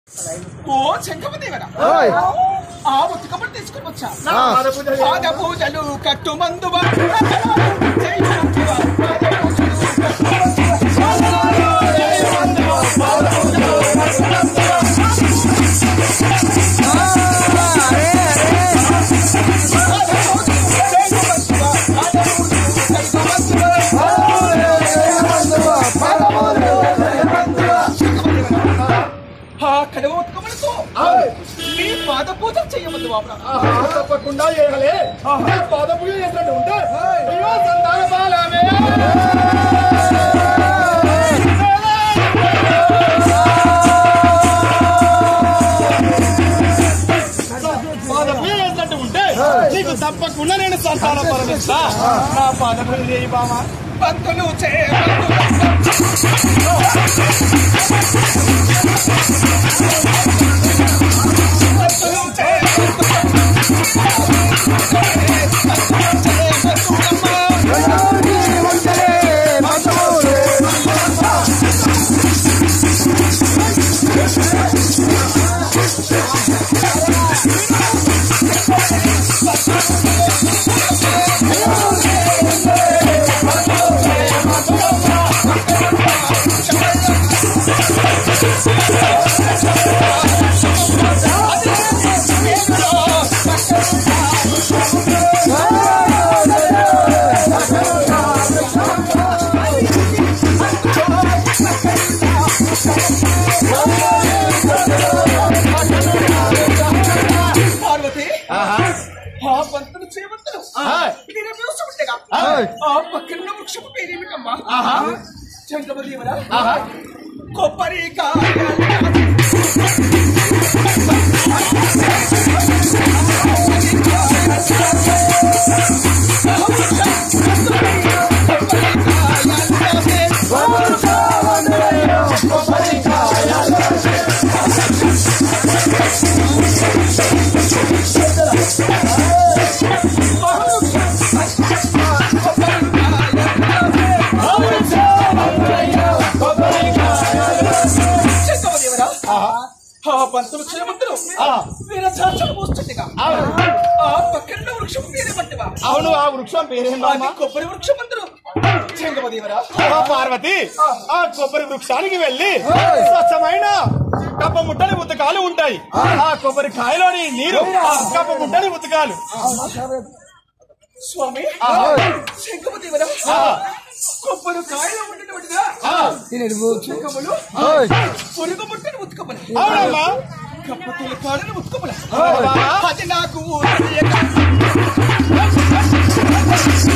ఓ చెంకమదేవరా ఆ ఉతకబడి తీసుకుని వచ్చా పాద పూజలు కట్టు మందువా పాద పూజ చేయవద్దు తప్పకుండా చేయాలి. పాద పూజ చేసినట్టు ఉంటే అయ్యో సంతాన బాలమే పాద పూజ చేసినట్టు ఉంటే నీకు తప్పకుండా నేను సంతాన పరమిస్తా. నా పాద పూజ చేయి బామ. భక్తులు కొబ్బరికాయ పంతులు చేయమంతులు వీర చాచలు పోస్తుండగా ఆ పక్కన వృక్షం పేరే పట్టివా? అవును, ఆ వృక్షం పేరేంటి? కొబ్బరి వృక్షం మంతులు చెంగమదేవరా. పార్వతి ఆ కొబ్బరి వృక్షానికి వెళ్లి స్వచ్ఛమైన కప్ప ముట్టని ఉతకాలు ఉంటాయి. ఆ కొబ్బరి కాయలోని నీరు కప్ప ముట్టని ఉతకాలు. స్వామి చెంగమదేవరా, కొబ్బరి కాయలో ఉండేటువంటిదా చెంగములు పొరుగు ముట్టని ఉతకమని. అవునమ్మా, కప్పతుల కాడని ఉతకమని. అది నాకు